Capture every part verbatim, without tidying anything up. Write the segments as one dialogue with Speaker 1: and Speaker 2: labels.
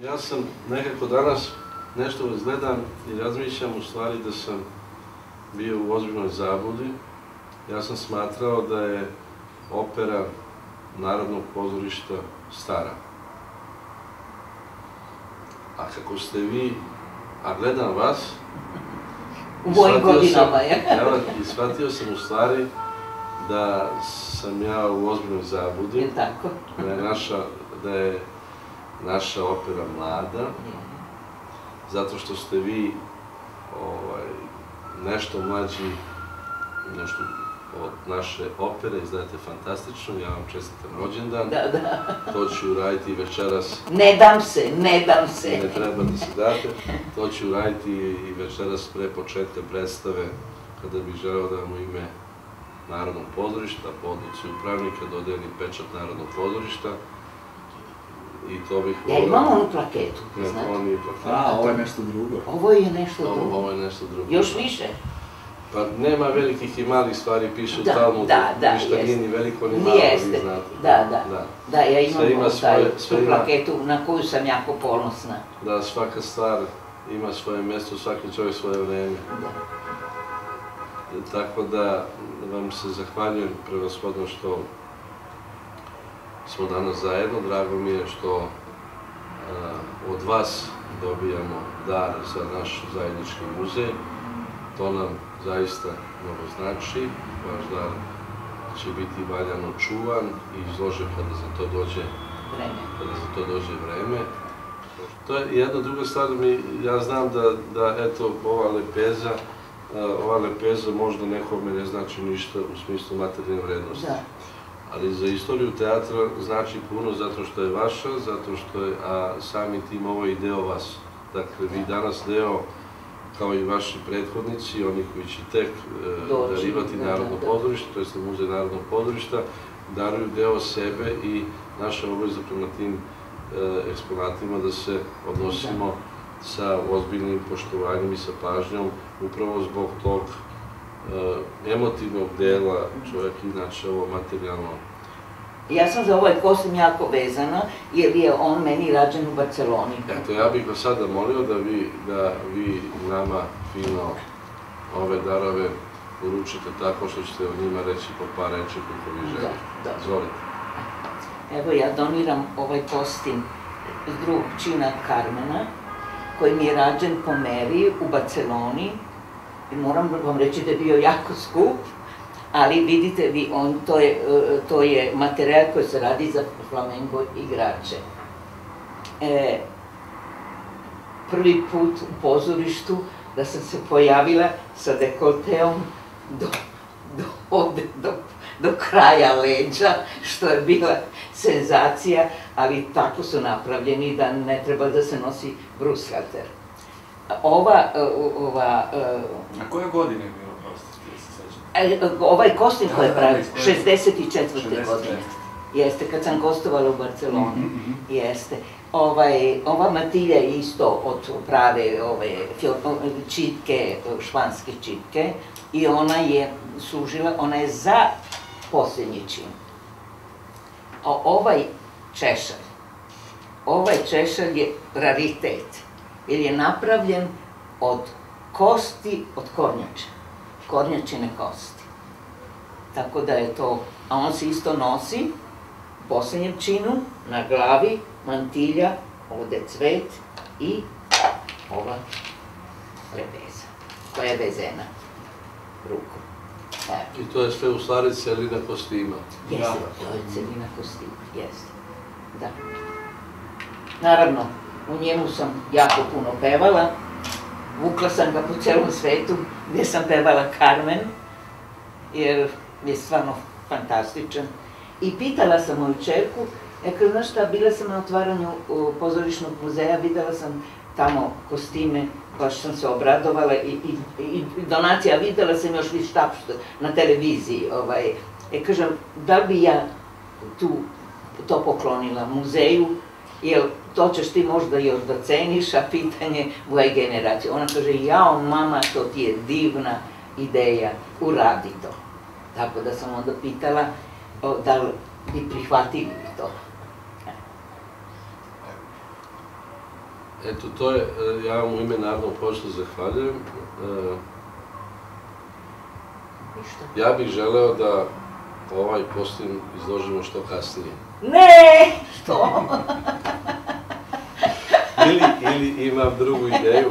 Speaker 1: Ja sam nekako danas nešto gledam i razmišljam u stvari da sam bio u ozbiljnoj zabludi. Ja sam smatrao da je opera Narodnog pozorišta stara. A kako ste vi, a gledam vas,
Speaker 2: u mojim godinama je.
Speaker 1: I shvatio sam u stvari da sam ja u ozbiljnoj zabludi.
Speaker 2: Je tako.
Speaker 1: Da je naša opera mlada, zato što ste vi nešto mlađi od naše opere, izgledate fantastično, ja vam čestitam rođendan.
Speaker 2: Da, da.
Speaker 1: To ću uraditi večeras.
Speaker 2: Ne dam se, ne dam se.
Speaker 1: Ne treba da se date. To ću uraditi i večeras pre početka predstave, kada bih želeo da vam u ime Narodnog pozorišta, po odluci upravnika, dodelim pečat Narodnog pozorišta. I to bih volio...
Speaker 2: Ja imam onu plaketu,
Speaker 1: znate? Ne, ovo nije plaketa.
Speaker 3: A, ovo je nešto drugo.
Speaker 2: Ovo je nešto drugo.
Speaker 1: Ovo je nešto drugo.
Speaker 2: Još više?
Speaker 1: Pa nema velikih i malih stvari, piše u Talmudu.
Speaker 2: Da, da,
Speaker 1: ništa nije ni veliko ni malo, vi znate.
Speaker 2: Da, da. Da, ja imam tu plaketu na koju sam jako ponosna.
Speaker 1: Da, svaka stvar ima svoje mjesto, svaki čovjek svoje vreme. Tako da vam se zahvaljujem prevashodno što smo danas zajedno. Drago mi je što od vas dobijamo dar za naš zajednički muzej. To nam zaista mnogo znači. Vaš dar će biti valjano čuvan i izložen kada za to dođe kada za to dođe vreme. To je jedna druga stvar, ja znam da eto ova lepeza ova lepeza možda nekome ne znači ništa u smislu materijalne vrednosti. Ali za istoriju teatra znači puno zato što je vaša, zato što je, a sami tim ovo i deo vas. Dakle, vi danas deo, kao i vaši prethodnici, oni koji će tek darivati Narodno pozorište, to je Muzej Narodnog pozorišta, daruju deo sebe i naša obaveza prema tim eksponatima da se odnosimo sa ozbiljnim poštovanjem i sa pažnjom, upravo zbog tog emotivnog dela, čovjek inače ovo materijalno.
Speaker 2: Ja sam za ovaj kostim jako vezana, jer je on meni rađen u Barceloni.
Speaker 1: Eto, ja bih vas sada molio da vi nama fino ove darove uručite tako što ćete o njima reći po par reči kako vi želite. Izvolite.
Speaker 2: Evo, ja doniram ovaj kostim iz drugog čina Carmena, koji mi je rađen po meri u Barceloni. I moram vam reći da je bio jako skup, ali vidite vi, to je materijal koji se radi za flamengo igrače. Prvi put u pozorištu da sam se pojavila sa dekolteom do kraja leđa, što je bila senzacija, ali tako su napravljeni da ne treba da se nosi brushalter. Ova...
Speaker 3: A koje godine je bilo kostim, da se sećam?
Speaker 2: Ovaj kostim koji je pravi, šezdeset četvrte godine. Jeste, kad sam gostovala u Barceloni. Jeste. Ova matilja je isto od prave čitke, španske čitke, i ona je služila, ona je za posljednji čin. A ovaj češalj, ovaj češalj je raritet, jer je napravljen od kosti, od kornjače, kornjačine kosti. Tako da je to, a on se isto nosi u posljednjem činu, na glavi, mantilja, ovde cvet i ova lepeza, koja je vezena rukom.
Speaker 1: I to je sve u stvari celina kostima.
Speaker 2: Jeste, to je celina kostima, jeste, da. Naravno, u njemu sam jako puno pevala, vukla sam ga po celom svetu gdje sam pevala Carmen, jer je stvarno fantastičan. I pitala sam moju čerku, ja kažem, znaš šta, bila sam na otvaranju pozorišnog muzeja, videla sam tamo kostime, baš sam se obradovala i donacija, videla sam još vi štap na televiziji. Ja kažem, da li bi ja to poklonila muzeju, jer to ćeš ti možda još da ceniš, a pitanje moje generacije. Ona kaže, jao mama, to ti je divna ideja, uradi to. Tako da sam onda pitala da li bi prihvatili to.
Speaker 1: Eto, to je, ja vam u ime Narodnog pozorišta zahvaljujem. Ja bih želeo da ovaj postim izložimo što kasnije.
Speaker 2: Ne, što?
Speaker 1: Ili imam drugu ideju,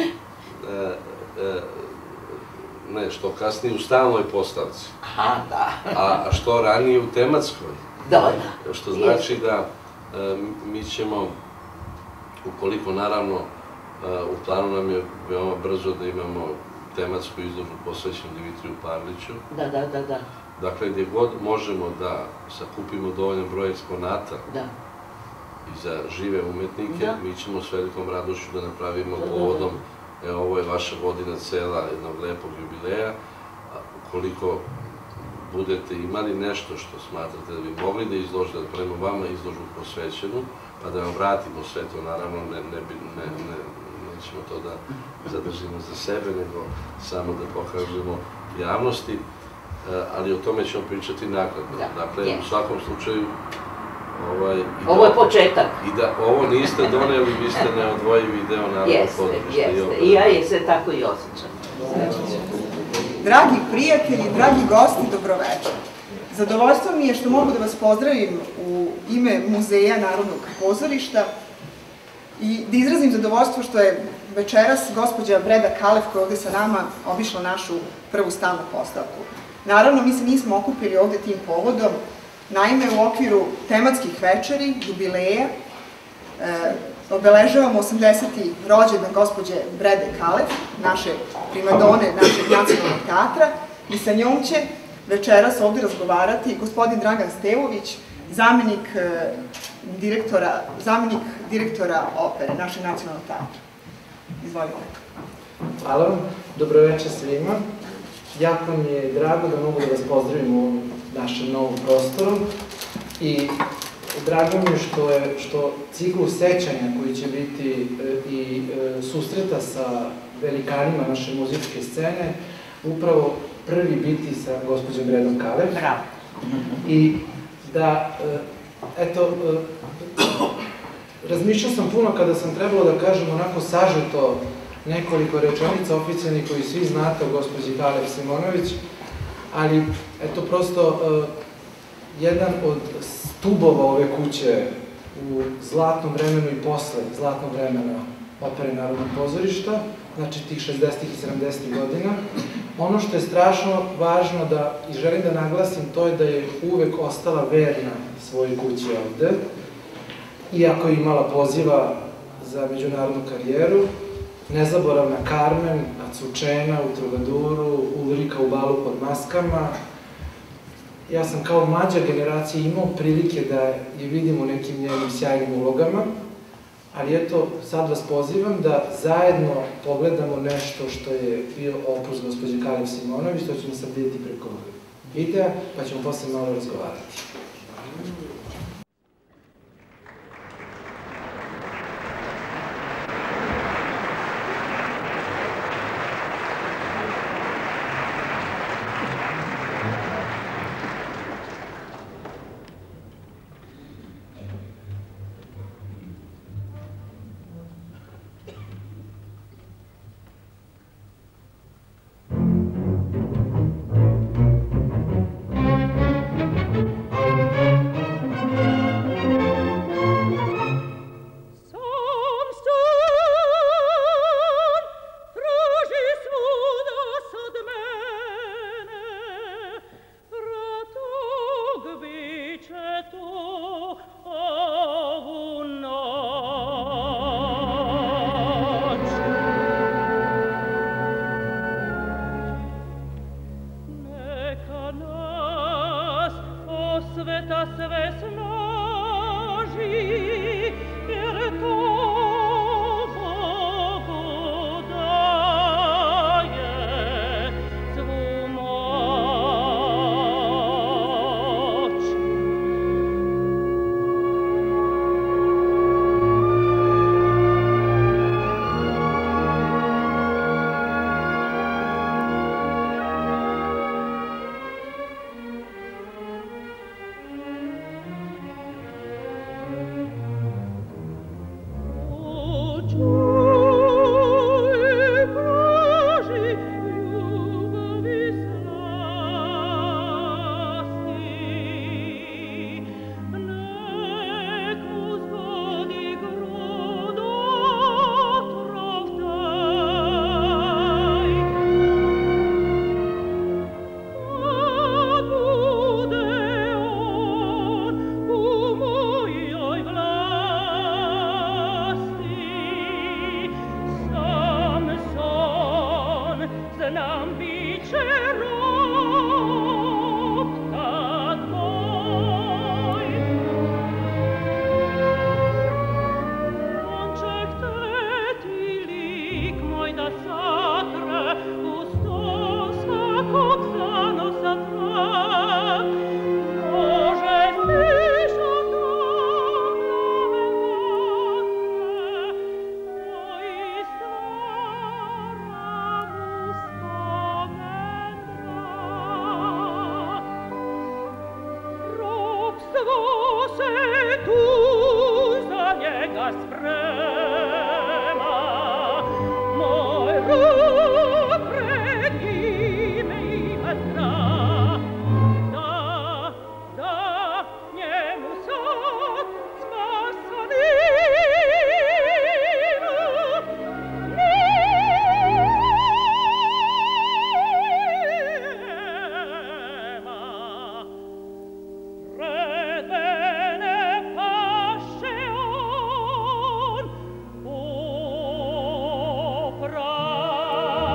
Speaker 1: ne, što kasnije u stalnoj postavci.
Speaker 2: Aha, da.
Speaker 1: A što ranije u tematskoj.
Speaker 2: Da, da.
Speaker 1: Što znači da mi ćemo, ukoliko naravno u planu nam je veoma brzo da imamo tematsku izložbu posvećenu Dimitriju Pavliću.
Speaker 2: Da, da, da, da.
Speaker 1: Dakle, gdje god možemo da sakupimo dovoljan broj eksponata i za žive umetnike, mi ćemo s velikom radošću da napravimo povodom, evo, ovo je vaša godina cela jednog lepog jubileja, ukoliko budete imali nešto što smatrate da bi mogli da izložite, da prema vama izložbu posvećenu, pa da vam vratimo sve to, naravno, nećemo to da zadržimo za sebe, nego samo da pokažemo javnosti, ali o tome ćemo pričati nakladno. Dakle, u svakom slučaju...
Speaker 2: Ovo je početak.
Speaker 1: I da ovo niste doneli, vi ste neodvojivi deo Narodnog pozorišta.
Speaker 2: Jeste, jeste. I ja je se tako i osjećam.
Speaker 4: Dragi prijatelji, dragi gosti, dobroveče. Zadovoljstvo mi je što mogu da vas pozdravim u ime Muzeja Narodnog pozorišta i da izrazim zadovoljstvo što je večeras gospođa Breda Kalev, koja je ovde sa nama, obišla našu prvu stalnu postavku. Naravno, mi se nismo okupili ovde tim povodom, naime u okviru tematskih večeri, jubileja, obeležavamo osamdeseti rođendan gospođe Brede Kalev, naše primadone, našeg nacionalnog teatra, i sa njom će večeras ovde razgovarati gospodin Dragan Stevović, zamenik direktora opere, našeg nacionalnog teatra. Izvolite.
Speaker 5: Hvala vam, dobroveče svima. Jako mi je drago da mogu da vas pozdravim u našem novom prostoru i drago mi je što ciklu sećanja koji će biti i susreta sa velikanima naše muzičke scene upravo prvi biti sa gospođom Bredom Kalev.
Speaker 2: Bravo.
Speaker 5: I da, eto, razmišljao sam puno kada sam trebalo da kažem onako sažeto nekoliko rečenica oficijalnih koji svi znate o gospođi Kalev Simonović, ali eto prosto jedan od stubova ove kuće u zlatnom vremenu i posle zlatnog vremena opere Narodnog pozorišta, znači tih šezdesetih i sedamdesetih godina. Ono što je strašno važno da i želim da naglasim, to je da je uvek ostala verna svojoj kući ovde, iako je imala poziva za međunarodnu karijeru, nezaboravna Carmen, Azucena u Trubaduru, Ulrika u Balu pod maskama. Ja sam kao mlađa generacija imao prilike da je vidim u nekim njenim sjajnim ulogama, ali eto, sad vas pozivam da zajedno pogledamo nešto što je bio opus gospođe Kalev Simonović, to ćemo sad vidjeti preko videa, pa ćemo posle malo razgovarati.
Speaker 6: Fra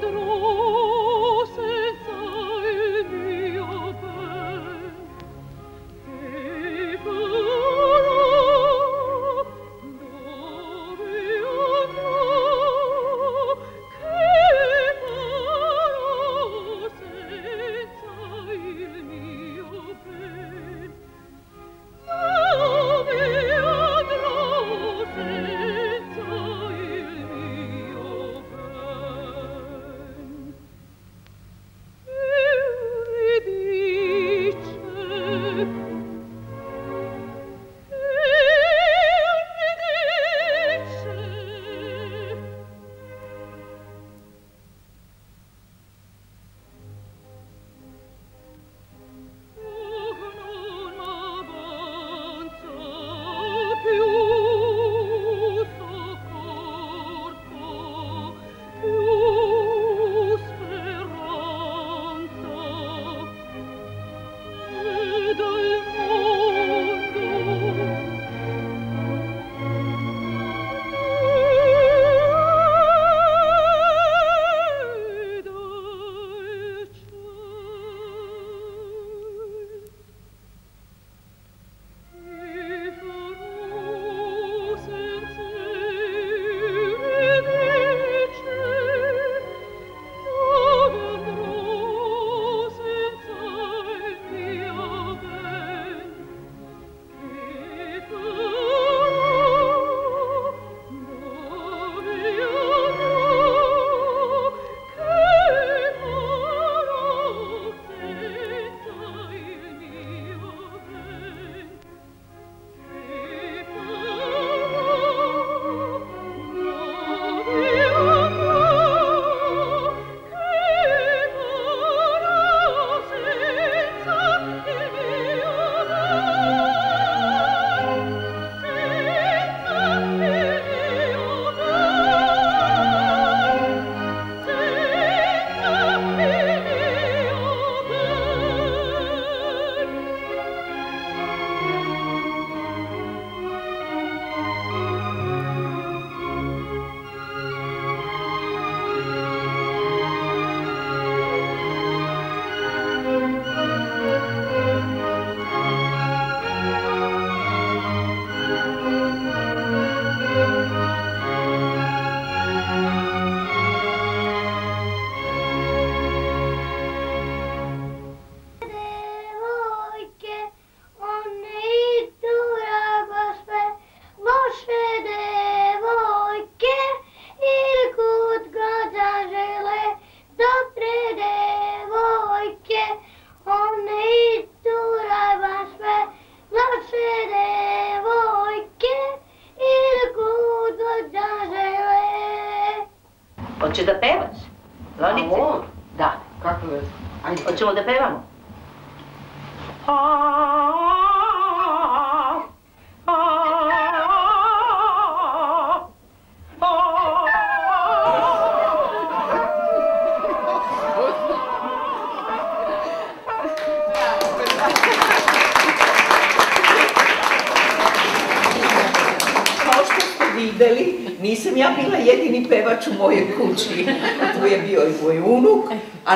Speaker 2: Hoće da pevaš? Lonice? Da.
Speaker 6: Kako već? Ajde.
Speaker 2: Hoćemo da pevamo? Kao što ste videli, nisam ja bila jedini pevač u mojoj kući. Tu je bio i moj unuk, a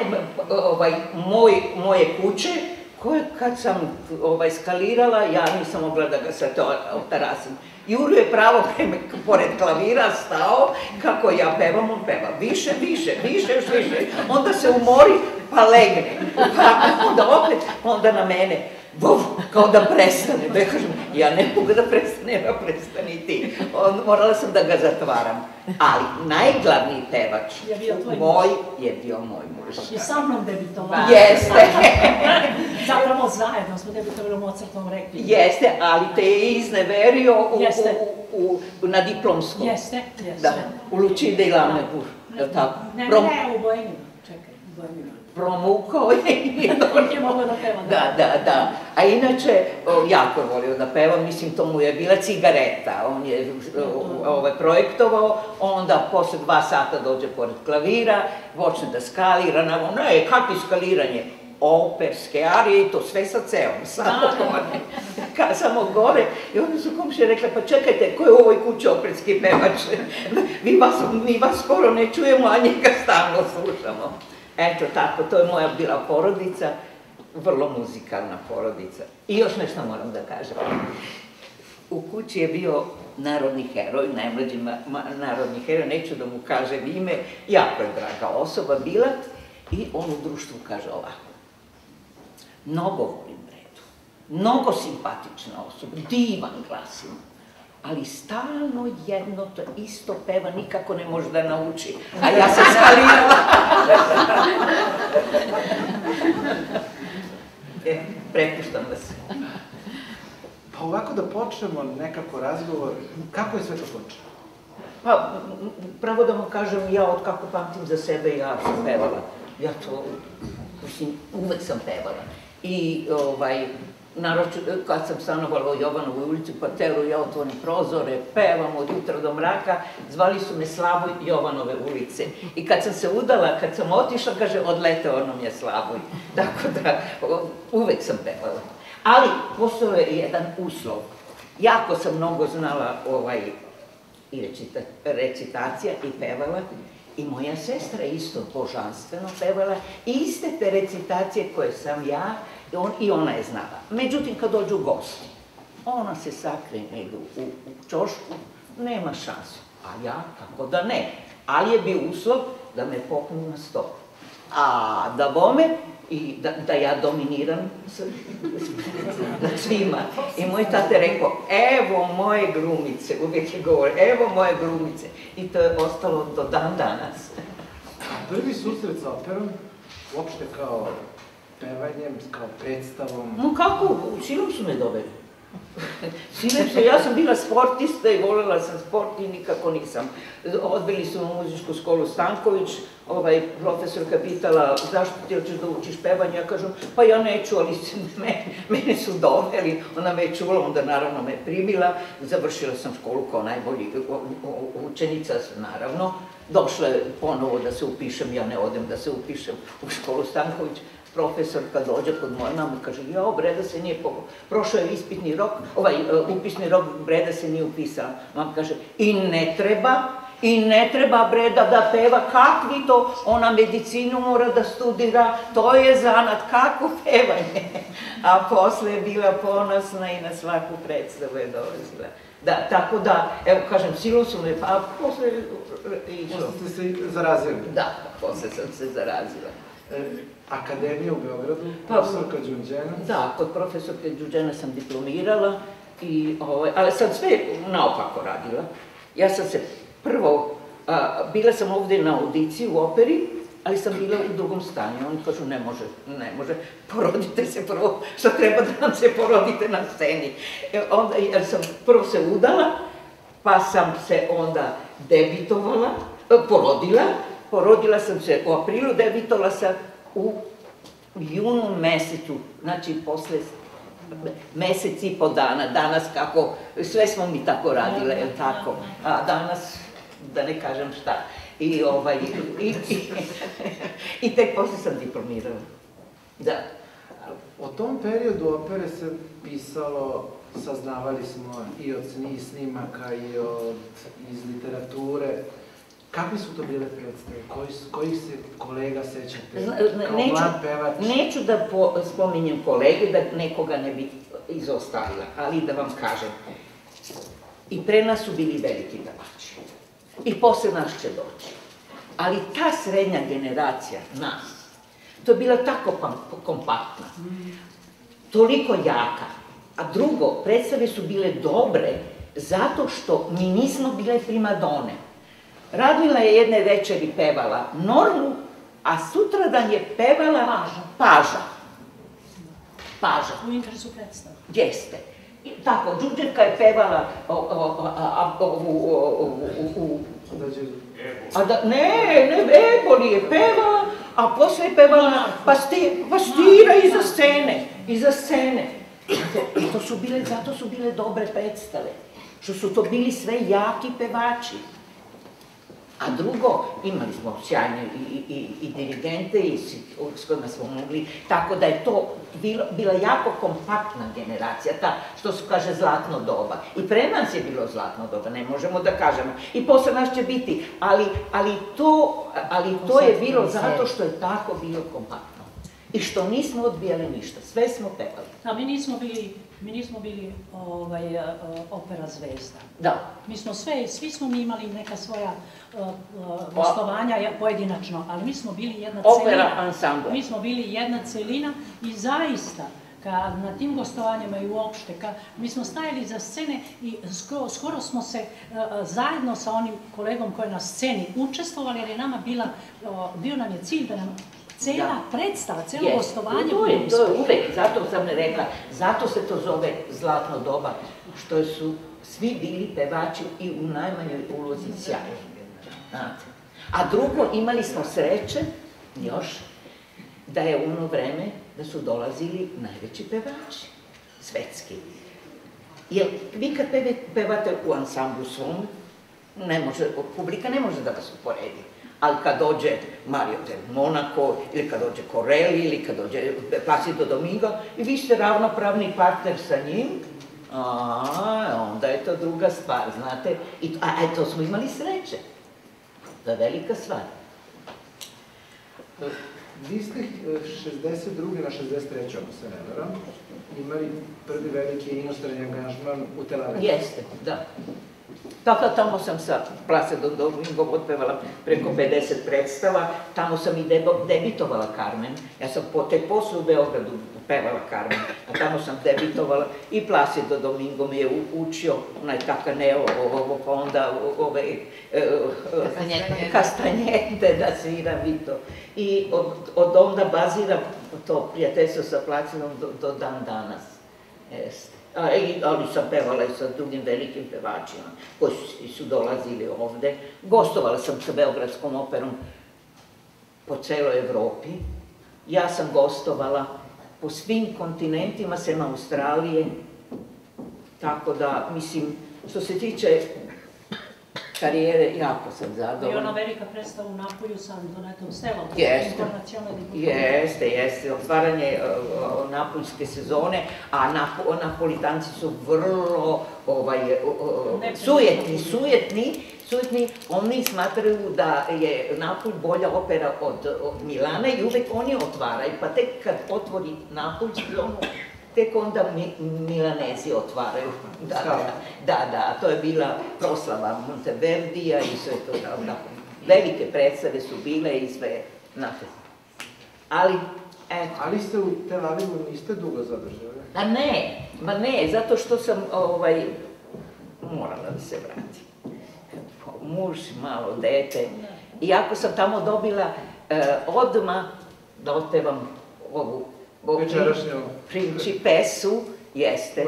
Speaker 2: moje kuće, koje kad sam skalirala, ja nisam mogla da ga sa otarasim. Juro je pravo pored klavira stao, kako ja pevam, on peva više, više, više, još više. Onda se umori, pa legne. Pa onda opet, onda na mene. Kao da prestane, da kažem, ja ne mogu da prestane, ja prestani ti. Morala sam da ga zatvaram. Ali najglavniji pevač moj je bio moj muž.
Speaker 7: I sa mnom debitovali.
Speaker 2: Jeste.
Speaker 7: Zapravo zajedno smo debitovali u Mozartovom rekvimu.
Speaker 2: Jeste, ali te je izneverio na diplomskom.
Speaker 7: Jeste, jeste.
Speaker 2: Da, u Lucide i Lavnebur.
Speaker 7: Ne, ne, ne, u Bojanima. Čekaj, u Bojanima.
Speaker 2: Promukao je i
Speaker 7: on je mogao da peva.
Speaker 2: Da, da, da. A inače, jako je volio da peva, mislim, to mu je bila cigareta. On je projektovao, onda posle dva sata dođe pored klavira, počne da skalira, ne, kakvi skaliranje? operske arije i to sve sa ceom, samo gore. I onda su komšije rekla, pa čekajte, ko je u ovoj kući operski pevač? Mi vas skoro ne čujemo, a njega stalno slušamo. Eto tako, to je moja bila porodica, vrlo muzikalna porodica. I još nešto moram da kažem. U kući je bio narodni heroj, najmlađi narodni heroj, neću da mu kažem ime, jako je draga osoba bila, i on u društvu kaže ovako: mnogo volim Bredu, mnogo simpatična osoba, divan glas ima, ali stalno jedno to isto peva, nikako ne može da nauči, a ja sam skalirala. E, prepuštam vas.
Speaker 5: Pa ovako da počnemo nekako razgovor, kako je sve to počelo?
Speaker 2: Pa, pravo da vam kažem, ja od kako pamtim za sebe, ja sam pevala. Ja to, mislim, uvek sam pevala. I, ovaj, naročito, kad sam stanovala u Jovanovoj ulici u parteru, ja otvorim prozore, pevam od jutra do mraka, zvali su me Slavoj Jovanove ulice. I kad sam se udala, kad sam otišla, kaže, odleteo nam je Slavoj. Tako da, uvek sam pevala. Ali, postojao je jedan uslov. Jako sam mnogo znala i recitacija i pevala. I moja sestra isto božanstveno pevala. Iste te recitacije koje sam ja, i ona je znala. Međutim, kad dođu gosti, ona se sakrije negdje u čošku, nema šansu. A ja, kako da ne. Ali je bio uslov da me popnu na sto. A da bome, i da ja dominiram nad svima. I moj tate rekao, evo moje glumice, uvijek je govor, evo moje glumice. I to je ostalo do dan danas.
Speaker 5: Prvi susret sa operom, uopšte kao pevanjem, kao predstavom?
Speaker 2: No kako, silom su me doveli. Silom su, ja sam bila sportista i voljela sam sport i nikako nisam. Odbili su u muzičku školu Stanković, ovaj profesorka pitala zašto ti hoćeš da učiš pevanje, ja kažem pa ja neću, ali mene su doveli, ona me je čula, onda naravno me primila, završila sam školu kao najbolji učenica, naravno, došla je ponovo da se upišem, ja ne odem da se upišem u školu Stanković. Profesorka dođe kod moje mame i kaže, jao, Breda se nije, prošao je ispitni rok, ovaj upisni rok, Breda se nije upisala. Mama kaže, i ne treba, i ne treba Breda da peva, kakvi to, ona medicinu mora da studira, to je zanat, kako pevanje. A posle je bila ponosna i na svaku predstavu je dolazila. Da, tako da, evo, kažem, silom su me, a posle je išlo.
Speaker 5: Posle ste se zarazili?
Speaker 2: Da, posle sam se zarazila.
Speaker 5: Akademija u Beogradu, profesorka Đurđena? Da,
Speaker 2: kod profesorke Đurđena sam diplomirala, ali sam sve naopako radila. Ja sam se prvo, bila sam ovde na audiciji u operi, ali sam bila u drugom stanju. Oni kažu, ne može, ne može, porodite se prvo, što treba da nam se porodite na sceni. Jer sam prvo se udala, pa sam se onda debitovala, porodila, Porodila sam se u aprilu, debitovala sam u junu mesecu, znači posle mesec i po dana, danas kako, sve smo mi tako radile, je li tako, a danas, da ne kažem šta, i tek posle sam diplomirala, da.
Speaker 5: O tom periodu opere se pisalo, saznavali smo i od snimaka i iz literature. Kakve su to bile predstave? Kojih se kolega sećate? Kao mlad pevač?
Speaker 2: Neću da spominjem kolege, da nekoga ne bi izostavila, ali da vam kažem. I pre nas su bili veliki pevači. I posle nas će doći. Ali ta srednja generacija, nas, to je bila tako kompaktna, toliko jaka. A drugo, predstave su bile dobre zato što mi nismo bile primadone. Radmila je jedne večeri pevala Normu, a sutradan je pevala Paža. Paža.
Speaker 7: U interesu predstava.
Speaker 2: Jeste. Tako, Đurđevka je pevala ne, ne, Eboli je pevala, a posle je pevala Pastira iza scene, iza scene. I to su bile, zato su bile dobre predstave, što su to bili sve jaki pevači. A drugo, imali smo sjajne i dirigente s kojima smo mogli, tako da je to bila jako kompaktna generacija, ta što se kaže zlatno doba. I pre nas je bilo zlatno doba, ne možemo da kažemo. I posle nas će biti, ali to je bilo zato što je tako bilo kompaktno. I što nismo odbijali ništa, sve smo pevali.
Speaker 7: A mi nismo bili, mi nismo bili opera zvezda.
Speaker 2: Da.
Speaker 7: Mi smo sve, svi smo mi imali neka svoja gostovanja pojedinačno, ali mi smo bili jedna celina.
Speaker 2: Opera ansambla.
Speaker 7: Mi smo bili jedna celina i zaista, na tim gostovanjima i uopšte, mi smo stajali za scene i skoro smo se zajedno sa onim kolegom koji je na sceni učestvovali, jer je nama bio nam je cilj da nam cela predstava, celo gostovanje
Speaker 2: bude uspješno. To je uvek, zato sam ne rekla, zato se to zove zlatno doba, što su svi bili pevači i u najmanjoj ulozi sjajni. A drugo, imali smo sreće, još, da je u ono vreme da su dolazili najveći pevači, svetski. Jer vi kad pevate u ansamblu svom, publika ne može da vas uporedi. Ali kad dođe Mario del Monaco, ili kad dođe Corelli, ili kad dođe Placido Domingo, i vi ste ravnopravni partner sa njim, onda je to druga stvar, znate. A to smo imali sreće. To je velika stvar.
Speaker 5: Vi ste šezdeset druge na šezdeset treće ako se ne varam, imali prvi veliki inostrani angažman u Tel Avivu.
Speaker 2: Jeste, da. Tako tamo sam sa Placidom Domingom otpevala preko pedeset predstava, tamo sam i debitovala Carmen. Ja sam tek posle u Beogradu pevala Carmen, a tamo sam debitovala i Placido Domingo mi je učio onaj Takaneo, pa onda ove kastanjete da sviram i to. I od onda baziram to prijateljstvo sa Placidom do dan danas. Jeste. Ali sam pevala i sa drugim velikim pevačima koji su dolazili ovde. Gostovala sam sa Beogradskom operom po celoj Evropi. Ja sam gostovala po svim kontinentima, sem Australije. Tako da, mislim, što se tiče karijere, jako sam zadovoljna.
Speaker 7: I ona velika predstava u Napolju sa Antonetom Stelom.
Speaker 2: Jeste, jeste, jeste. Otvaranje napoljske sezone, a Napolitanci su vrlo sujetni, sujetni, sujetni. Oni smatraju da je Napolj bolja opera od Milana i uvek oni otvaraju. Pa tek kad otvori Napolj, tek onda Milanezi otvaraju. Da, da, to je bila proslava Monteverdija i sve to. Velike predstave su bile i sve, znate. Ali, eto.
Speaker 5: Ali ste u Tel Avivu niste dugo zadržali?
Speaker 2: A ne, ma ne, zato što sam, ovaj, morala da se vratim. Muž, malo dete. Iako sam tamo dobila odmah da otpevam ovu Principesu, jeste,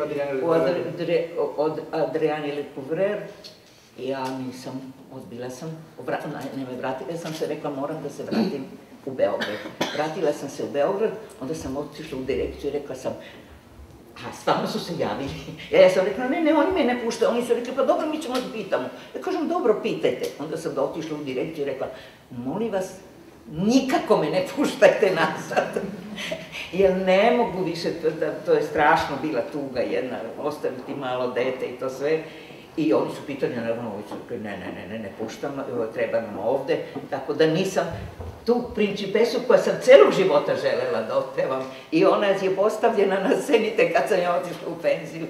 Speaker 2: od Adriane Lecouvreur. Ja nisam, odbila sam, ne me vratila sam se, rekla moram da se vratim u Beograd. Vratila sam se u Beograd, onda sam otišla u direkciju i rekla sam, a stvarno su se javili. Ja sam rekla, ne, ne, oni me ne puštaju, oni su rekli, pa dobro, mi ćemo da pitamo. Ja kažem, dobro, pitajte. Onda sam da otišla u direkciju i rekla, molim vas, nikako me ne puštajte nazad. Jer ne mogu više, to je strašno bila tuga jedna, ostaviti malo dete i to sve. I oni su pitali, naravno, ovi su rekli, ne, ne, ne, ne puštam, treba nam ovde. Tako da nisam tu Principesu koja sam celog života želela da otpevam. I ona je postavljena na scenite kad sam ja otišla u penziju.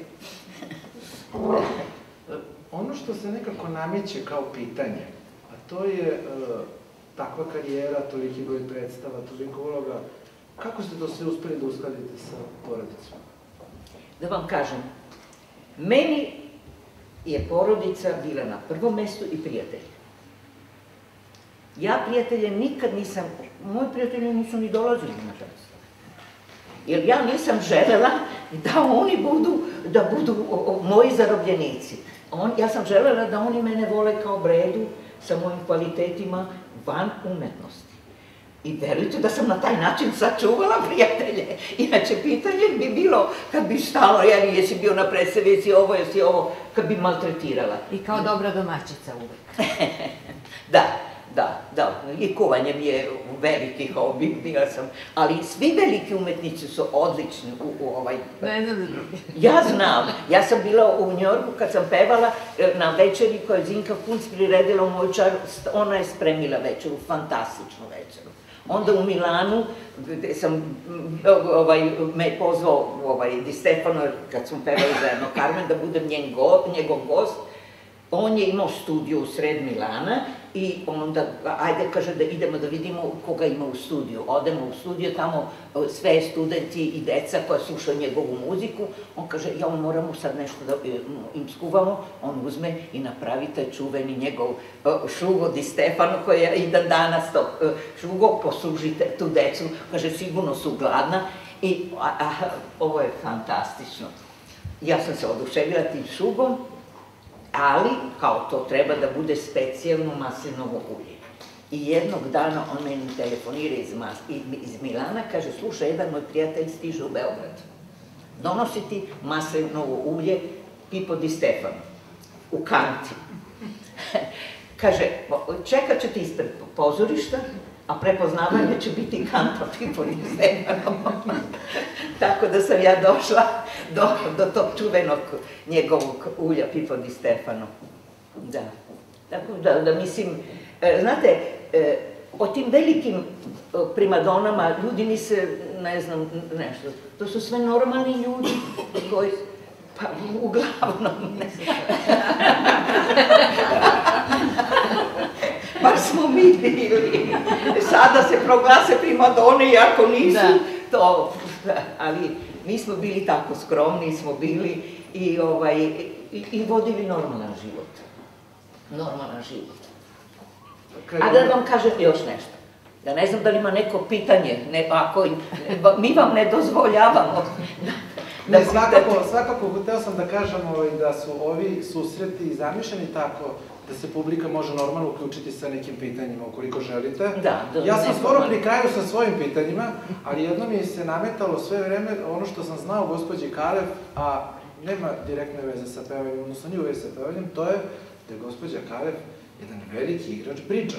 Speaker 5: Ono što se nekako nameće kao pitanje, a to je takva karijera, toliki broj predstava, toliko uloga, kako ste to sve uspeli da uskladite sa porodicom?
Speaker 2: Da vam kažem, meni je porodica bila na prvom mestu i prijatelji. Ja prijatelje nikad nisam, moji prijatelji nisu ni dolazili na predstavu. Jer ja nisam želela da oni budu, da budu moji zarobljenici. Ja sam želela da oni mene vole kao bredu sa mojim kvalitetima van umetnosti. I verujte da sam na taj način sačuvala prijatelje. Inače, pitanje bi bilo, kad bi stalo, jesi bio na predstavi, jesi ovo, jesi ovo, kad bi maltretirala.
Speaker 6: I kao dobra domaćica uvek.
Speaker 2: Da, da, da. I kuvanje mi je veliki hobi, bila sam. Ali svi veliki umetnici su odlični u ovaj...
Speaker 6: Ne znam da drugi.
Speaker 2: Ja znam. Ja sam bila u Njorku kad sam pevala na večeri koju je Zinka Kunc priredila u moju čaru. Ona je spremila večeru, fantastičnu večeru. Onda u Milanu, gde sam, me pozvao Di Stefano, kad smo pevali zajedno Carmen, da budem njegov gost. On je imao studiju u sred Milana i onda, ajde, kaže da idemo da vidimo koga ima u studiju. Odemo u studiju, tamo sve studenti i deca koja slušaju njegovu muziku. On kaže, ja, moramo sad nešto da im skuvamo. On uzme i napravi taj čuveni njegov šugo Di Stefano, koji je i dan danas to šugo, poslužite tu decu. Kaže, sigurno su gladna i ovo je fantastično. Ja sam se oduševila tim šugom, ali, kao to treba da bude specijalno maslinovo ulje. I jednog dana on meni telefonira iz Milana, kaže, slušaj, jedan moj prijatelj stiže u Beograd. Donosi ti maslinovo ulje Pipo Di Stefano, u kanti. Kaže, čekat će ti ispred pozorišta, a prepoznavanje će biti kanta Pipo Di Stefano. Tako da sam ja došla do tog čuvenog njegovog ulja Pipo Di Stefano. Da. Tako da mislim, znate, o tim velikim primadonama ljudi misle, ne znam, nešto. To su sve normalni ljudi koji, pa uglavnom, ne znam. Bar smo mi bili. Sada se proglase primadone, iako nisu to. Ali mi smo bili tako skromni, smo bili i vodili normalan život. Normalan život. A da vam kažem još nešto. Ja ne znam da li ima neko pitanje, mi vam ne dozvoljavamo.
Speaker 5: Svakako, hteo sam da kažem da su ovi susreti zamišljeni tako da se publika može normalno uključiti sa nekim pitanjima, ukoliko želite. Ja sam skoro pri kraju sa svojim pitanjima, ali jedno mi se nametalo sve vreme ono što sam znao o gospođi Kalev, a nema direktne veze sa pevanjem, odnosno nije u vezi sa pevanjem, to je da je gospođa Kalev jedan veliki igrač bridža.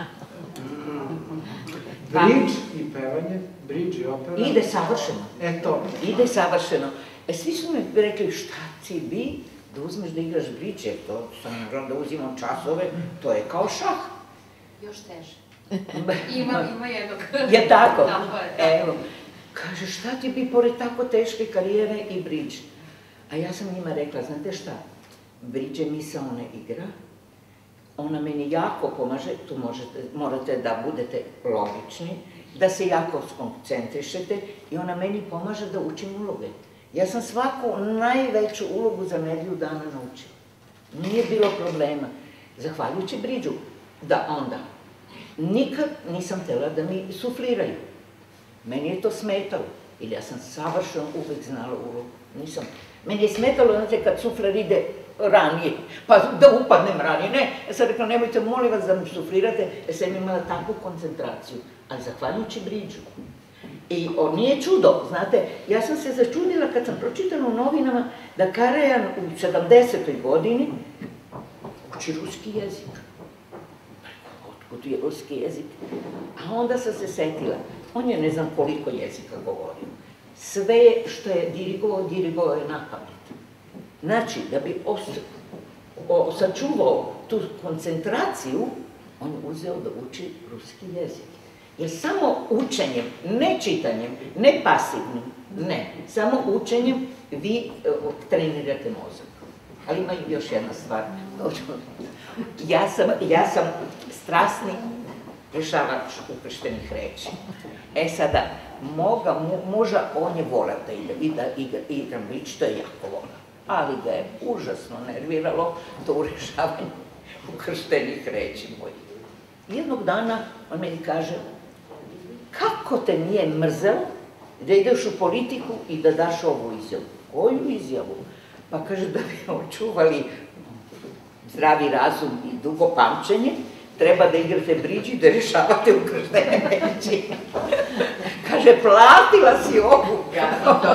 Speaker 5: Bridž i pevanje, bridž i opera.
Speaker 2: Ide savršeno.
Speaker 5: Eto.
Speaker 2: Ide savršeno. Svi su mi rekli, šta ti bi da uzmeš da igraš bridž, jer to sam naravno da uzimam časove, to je kao šah.
Speaker 8: Još teže. Ima jednog.
Speaker 2: Je tako? Evo. Kaže, šta ti bi pored tako teške karijere i bridž? A ja sam njima rekla, znate šta, bridž je misaona igra, ona meni jako pomaže, tu morate da budete logični, da se jako skoncentrišete i ona meni pomaže da učim uloge. Ja sam svaku najveću ulogu za nedelju dana naučila. Nije bilo problema. Zahvaljujući bridžu, da onda, nikad nisam htjela da mi sufliraju. Meni je to smetalo, jer ja sam savršeno uvek znala ulogu. Nisam. Meni je smetalo, znate, kad sufler ide ranije, pa da upadnem ranije. Ne, ja sam rekla, nemojte, molim vas da mi suflirate, jer sam imala takvu koncentraciju, ali zahvaljujući bridžu. I nije čudo, znate, ja sam se začudila kad sam pročitala u novinama da Karajan u sedamdesetoj godini uči ruski jezik. Otkud je ruski jezik? A onda sam se setila, on je ne znam koliko jezika govorio. Sve što je dirigovao, dirigovao je na pamet. Znači, da bi sačuvao tu koncentraciju, on je uzeo da uči ruski jezik. Jer samo učenjem, ne čitanjem, ne pasivnim, ne, samo učenjem vi trenirate mozak. Ali ima i još jedna stvar. Ja sam strasni rešavač ukrštenih reči. E sada, moga muža, on je voleo da igram bridž, to je jako voleo. Ali ga je užasno nerviralo to u rešavanju ukrštenih reči mojih. Jednog dana on meni kaže, kako te nije mrzelo da ideš u politiku i da daš ovu izjavu? Koju izjavu? Pa kaže da bi očuvali zdravi razum i dugo pamćenje, treba da igrate bridži i da rešavate ukrštene meći. Kaže, platila si obuka.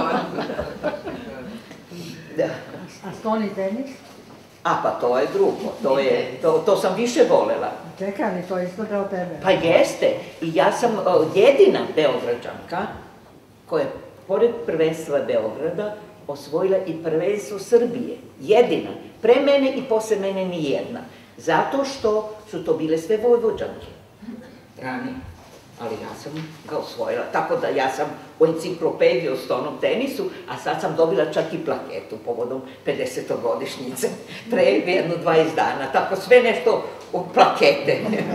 Speaker 2: Da.
Speaker 6: A stoni tenis?
Speaker 2: A pa to je drugo, to, je, to, to sam više volela.
Speaker 6: Čekaj, ali to je isto kao tebe.
Speaker 2: Pa jeste, i ja sam o, jedina Beograđanka koja je, pored prvenstva Beograda, osvojila i prvenstvo Srbije. Jedina. Pre mene i posle mene ni jedna. Zato što su to bile sve Vojvođanke. Ranije. Ali ja sam ga osvojila. Tako da ja sam u enciklopediji o stonom tenisu, a sad sam dobila čak i plaketu povodom pedesetogodišnjice. Pre jedno dvadeset dana. Tako sve nešto u plakete.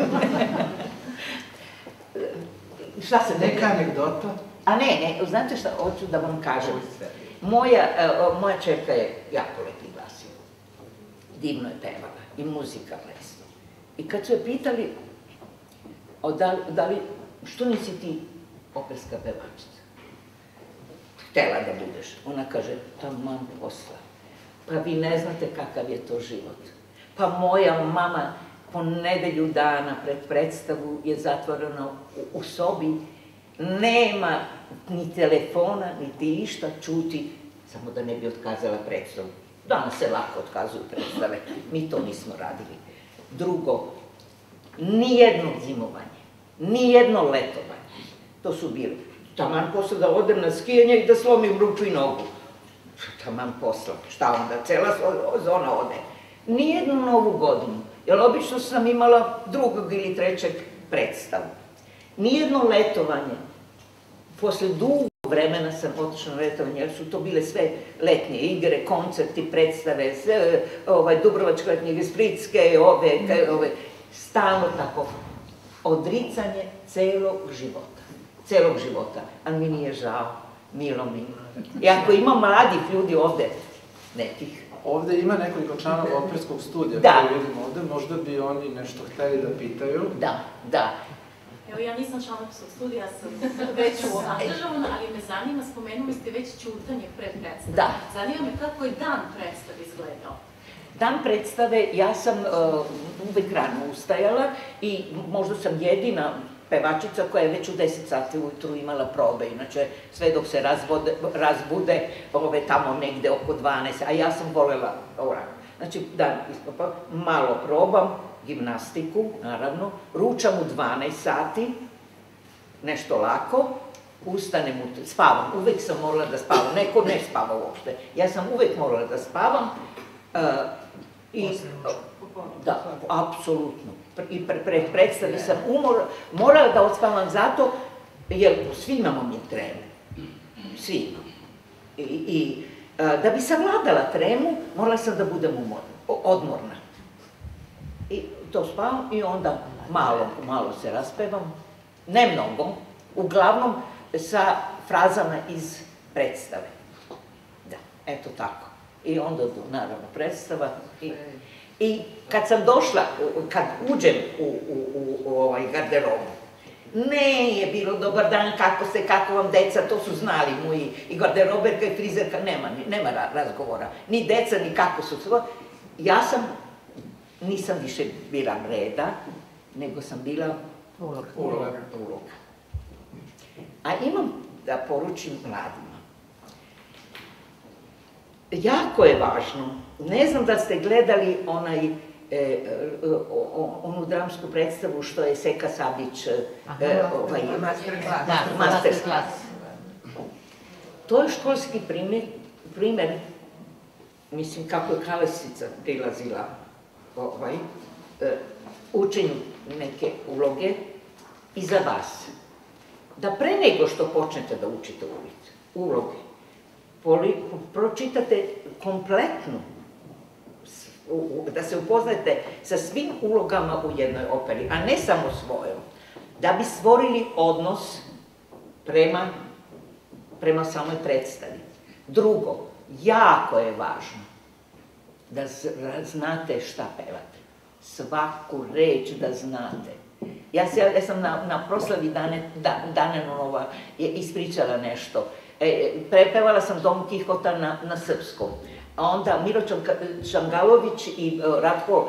Speaker 2: Šta se...
Speaker 5: Neka anegdota?
Speaker 2: A ne, ne, znate šta, hoću da vam kažem. Moja, moja čerka je jako lepi glas. Divno je pevala i muzika lesna. I kad su je pitali, o, da, da li, što nisi ti operska pevačica? Htela da budeš. Ona kaže, taman posla. Pa vi ne znate kakav je to život. Pa moja mama po nedelju dana pred predstavu je zatvorena u, u sobi. Nema ni telefona, niti išta, čuti, samo da ne bi otkazala predstavu. Danas se lako otkazuju predstave, mi to nismo radili. Drugo, nijedno zimovanje, nijedno letovanje, to su bili. Taman posla da odem na skijanje i da slomim ruču i nogu. Taman posla, šta onda, cela zona ode. Nijednu novu godinu, jer obično sam imala drugog ili trećeg predstavu. Nijedno letovanje. Posle dugo vremena sam otišla na letovanje, jer su to bile sve letnje igre, koncerti, predstave, sve, ovaj, Dubrovačke letnje igre, Splitske, ove, ove, stalno tako. Odricanje celog života. Celog života. A mi nije žao, milo mi. I ako ima mladih ljudi ovde, nekih,
Speaker 5: Ovde ima nekoliko članova operskog studija koje vidimo ovde, možda bi oni nešto hteli da pitaju.
Speaker 2: Da, da.
Speaker 9: Evo, ja nisam član operskog studija, sam već angažovana, ali me zanima, spomenuli ste već ćutanje pred predstave.
Speaker 2: Da.
Speaker 9: Zanima me kako je dan predstave izgledao.
Speaker 2: Dan predstave, ja sam uvek rano ustajala i možda sam jedina pevačica koja je već u deset sati ujutru imala probe, inače sve dok se razbude tamo negde oko dvanaest, a ja sam volela ovako. Znači, dan iskopa, malo probam, gimnastiku, naravno, ručam u dvanaest sati, nešto lako, ustanem, spavam, uvek sam morala da spavam, neko ne spava uopšte, ja sam uvek morala da spavam i, da, apsolutno, i pred predstavi sam morala da odspavam zato, jer svi imamo mi tremu, svi imamo. I da bi savladala tremu, morala sam da budem odmorna. I to spavam i onda malo, malo se raspevam, ne mnogo, uglavnom sa frazama iz predstave. Da, eto tako. I onda, naravno, predstava. I kad sam došla, kad uđem u garderobu, ne je bilo dobar dan, kako ste, kako vam deca, to su znali moji, i garderoberka i frizerka, nema razgovora, ni deca, ni kako su sve. Ja sam, nisam više bila reda, nego sam bila uloga. A imam da poručim mladima. Jako je važno, ne znam da ste gledali onaj, onu dramsku predstavu što je Seka Sablić, masterclass. To je školski primer, mislim kako je Kalesica prilazila učenju neke uloge i za vas. Da pre nego što počnete da učite uloge, pročitate kompletnu, da se upoznate sa svim ulogama u jednoj operi, a ne samo svojom, da bi stvorili odnos prema samoj predstavi. Drugo, jako je važno da znate šta pevate, svaku reč da znate. Ja sam na proslavi Danenova ispričala nešto. Prepevala sam Dom Kihota na srpskom, onda Miro Čangalović i Ratko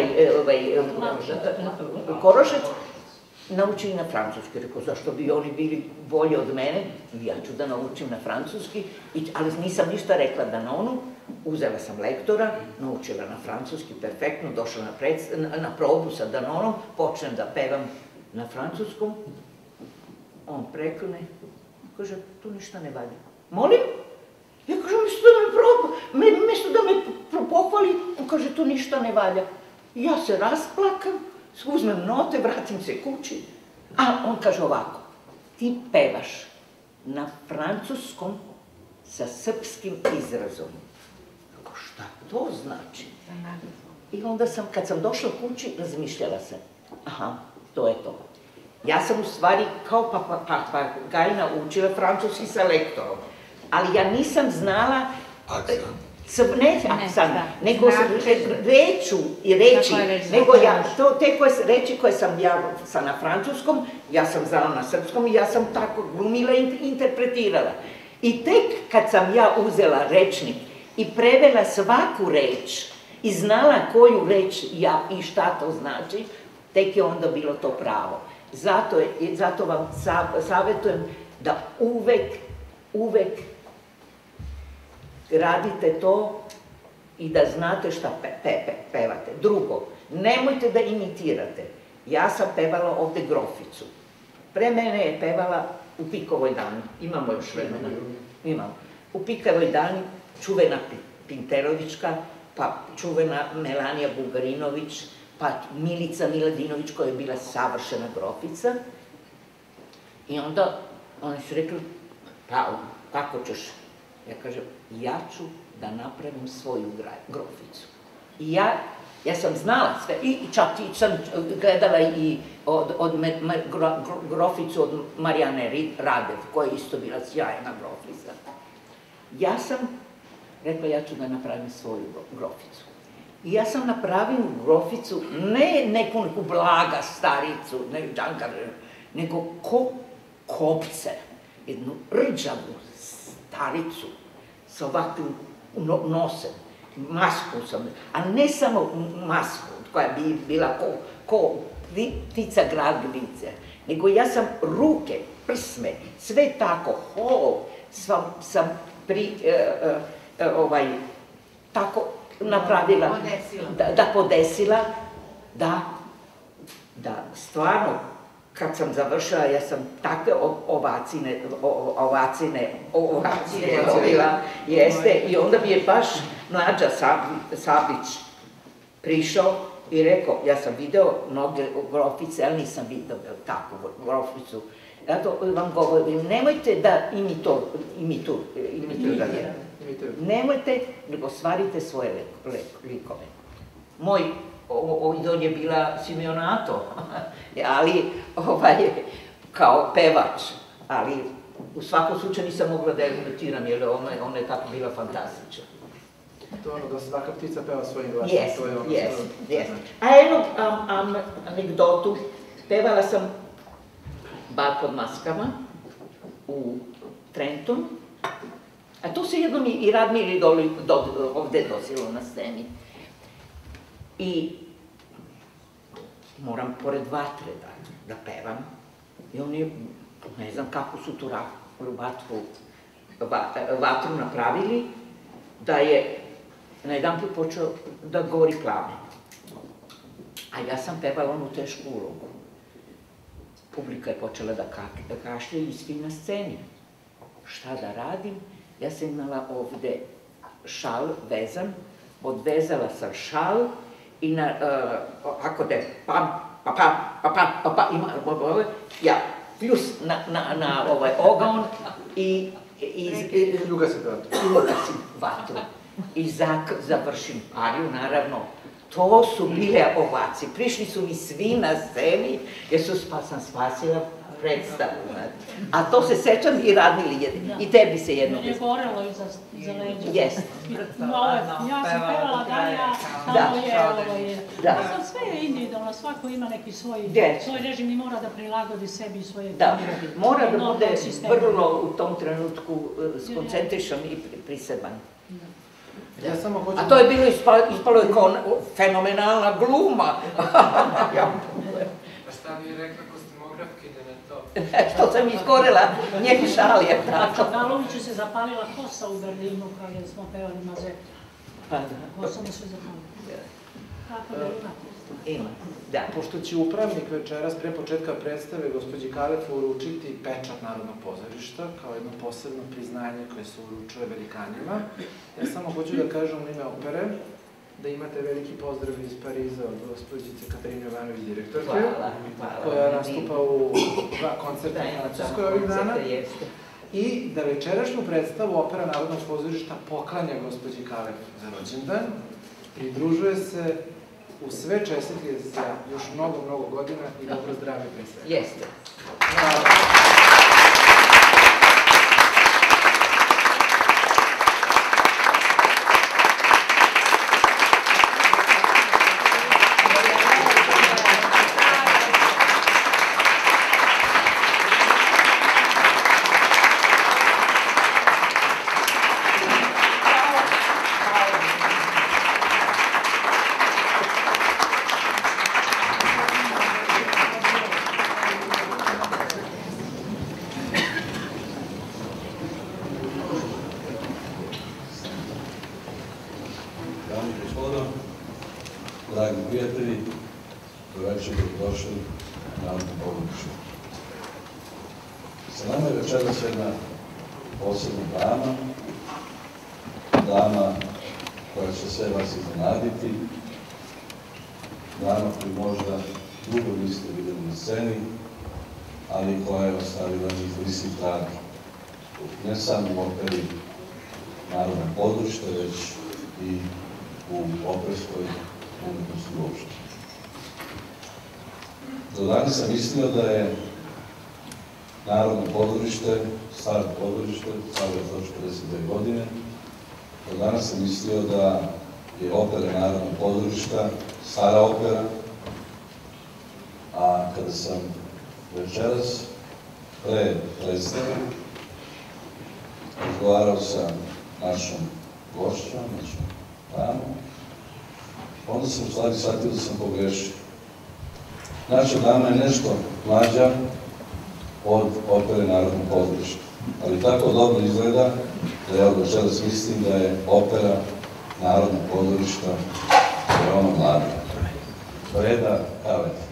Speaker 2: Korošec naučili na francuski. Rekao, zašto bi oni bili bolji od mene? Ja ću da naučim na francuski, ali nisam ništa rekla Danonu. Uzela sam lektora, naučila na francuski perfektno, došla na probu sa Danonom, počnem da pevam na francuskom. On prekne, kaže, tu ništa ne valja. Molim? Ja kažem, mesto da me pohvali, on kaže, tu ništa ne valja. Ja se rasplakam, uzmem note, vratim se kući, a on kaže ovako, ti pevaš na francuskom sa srpskim izrazom. Šta to znači? I onda sam, kad sam došla kući, razmišljala sam, aha, to je to. Ja sam u stvari kao papagajna učila francuski sa lektorom, ali ja nisam znala... Ne aksan, nego reču i reči, nego ja, te reči koje sam ja na francuskom, ja sam znala na srpskom i ja sam tako glumila i interpretirala. I tek kad sam ja uzela rečnik i prevela svaku reč i znala koju reč ja i šta to znači, tek je onda bilo to pravo. Zato vam savjetujem da uvek, uvek radite to i da znate šta pevate. Drugo, nemojte da imitirate. Ja sam pevala ovde Groficu. Pre mene je pevala u Pikovoj dani. Imamo još vremena. Imamo. U Pikovoj dani čuvena Pinterovićka, pa čuvena Melanija Bugarinović, pa Milica Miladinović koja je bila savršena Grofica. I onda oni su rekli, pravo, kako ćeš? Ja kažem, ja ću da napravim svoju Groficu. I ja, ja sam znala sve, i čak sam gledala i Groficu od Marijane Radev, koja je isto bila sjajna Grofica. Ja sam rekla, ja ću da napravim svoju Groficu. I ja sam napravila Groficu, ne neku neku blaga staricu, nego ko kopce, jednu rđavu staricu sa ovakvim nosem, masku sam, a ne samo masku koja bi bila ko ptica graglice, nego ja sam ruke, prsme, sve tako, hol, sam tako napravila, da podesila, da stvarno, kad sam završila, ja sam takve ovacine, ovacine, ovacine dobila, jeste, i onda mi je baš Mlađa Sablić prišao i rekao, ja sam video mnoge Grofice, ali nisam video takvu Groficu. Zato vam govorim, nemojte da imitirate, nemojte, nego stvarite svoje likove. Moj idol je bila Simeonato, ali kao pevač, ali u svakom slučaju nisam mogla da je imitiram, jer ona je tako bila fantastična.
Speaker 5: To je ono da svaka ptica peva svojim glasom.
Speaker 2: Jes, jes, jes. A jednu anegdotu, pevala sam Bal pod maskama u Trentu, a tu se jednom i Radmir ovde dosilo na sceni. I moram pored vatre da pevam. I oni, ne znam kako su tu vatru napravili, da je na jedan put počeo da govori plamen. A ja sam pevala onu tešku ulogu. Publika je počela da kašlje i svi na sceni. Šta da radim? Ja sam imala ovde šal vezan, odvezala sam šal i ako da je pam, pa pam, pa pam, pa pam, ja pljus na ogaon i
Speaker 5: ljugasim vatru.
Speaker 2: Ljugasim vatru. I završim pariju, naravno. To su bile ovacije. Prišli su mi svi na sceni, jer sam spasila predstavu. A to se sećam i Radmili jedin. I tebi se jedno...
Speaker 7: Je gorelo iza leđa.
Speaker 2: Jeste.
Speaker 7: Ja sam pevala Darija, tamo je... Znam, sve je individualno, svako ima neki svoj režim i mora da prilagodi sebi i svoje...
Speaker 2: Da, mora da bude vrlo u tom trenutku skoncentrišan i priseban. A to je bilo, ispalo je kao fenomenalna gluma.
Speaker 5: Pa šta mi je rekla kostimografkinja na to?
Speaker 2: Što sam izgorela, njeni šal je tako.
Speaker 7: Čokaloviću se zapalila kosa u Berlinu kada smo pevali Mazetu.
Speaker 2: Pa da.
Speaker 7: Kosa mu se zapalila. Kako da imate?
Speaker 2: Ima, da.
Speaker 5: Pošto će upravnik večeras pre početka predstave gospođi Kalefu uručiti pečat Narodnog pozorišta kao jedno posebno priznanje koje se uručuje velikanima, ja samo hoću da kažem u ime opere da imate veliki pozdrav iz Pariza od gospođice Katarine Jovanović, direktorke, koja nastupa u dva koncerta u Francuskoj ovih dana, i da večerašnju predstavu opera Narodnog pozorišta poklanja gospođi Kalefu za rođendan, pridružuje se u sve čestitlje za još mnogo, mnogo godina i dobro zdravlje pre svega.
Speaker 2: Jeste.
Speaker 1: Dragi prijatelji, dobroveče, dobrodošli na Narodno pozorište. Sa nama je večeras jedna posebna dama, dama koja će sve vas iznenaditi, dama koju možda dugo niste videli na sceni, ali koja je ostavila neizbrisiv trag ne samo u operi Narodnog pozorišta, već i u operskoj umetnosti uopšte. Do danas sam mislio da je Narodno pozorište, staro pozorište, staro je sto četrdeset dve godine, do danas sam mislio da je opera Narodnog pozorišta stara opera, a kada sam večeras pre predstave razgovarao sa našom gošćom, našom damom, onda sam u stvari shvatio da sam pogrešio. Naša dama je nešto mlađa od opere Narodnog pozorišta, ali tako dobro izgleda da ja od večeras mislim da je opera Narodnog pozorišta veoma mlada. Breda Kaleta.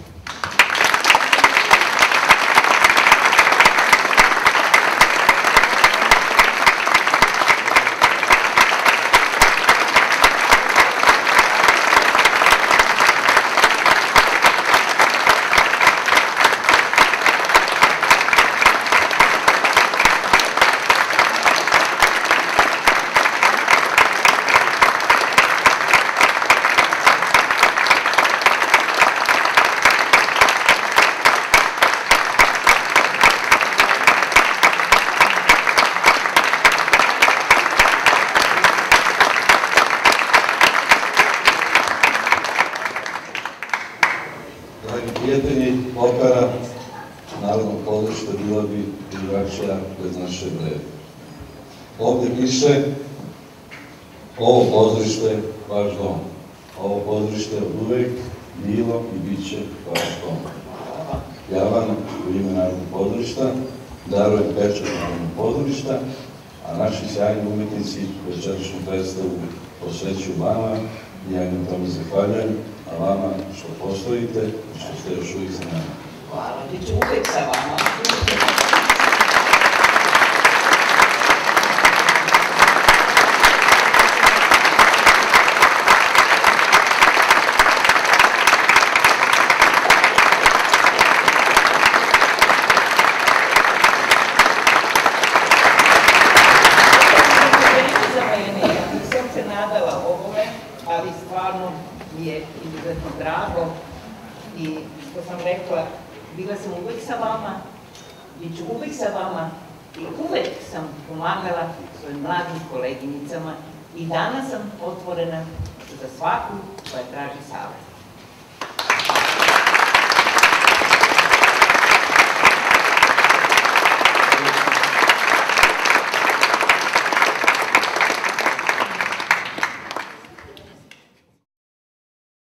Speaker 1: Prijatelji, opera Narodnog pozorišta bila bi drugačija bez naše Brede. Ovde piše, ovo pozorište je vaš dom. Ovo pozorište je od uvek bilo i bit će vaš dom. Ja vam u ime Narodnog pozorišta darujem pečat Narodnog pozorišta, a naši sjajni umetnici večerašnju predstavu posvećuju vama i ja im tome zahvaljujem, a vama što postojite i što ste još uvijek sa nama.
Speaker 2: Hvala, bit ću uvijek sa vama. Ali stvarno mi je izuzetno drago i što sam rekla, bila sam uvek sa vama, bit ću uvek sa vama i uvek sam pomagala svojim mladim koleginicama i danas sam otvorena za svaku koja traži savjet.